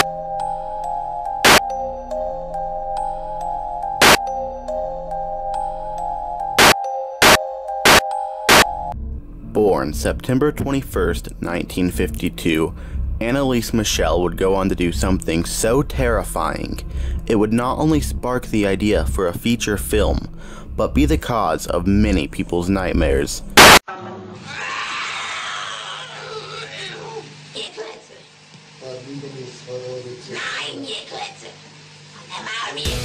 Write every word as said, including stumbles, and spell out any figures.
Born September twenty-first, nineteen fifty-two, Annelise Michel would go on to do something so terrifying, it would not only spark the idea for a feature film, but be the cause of many people's nightmares. Nein, ihr Klötze! Und der Maul mir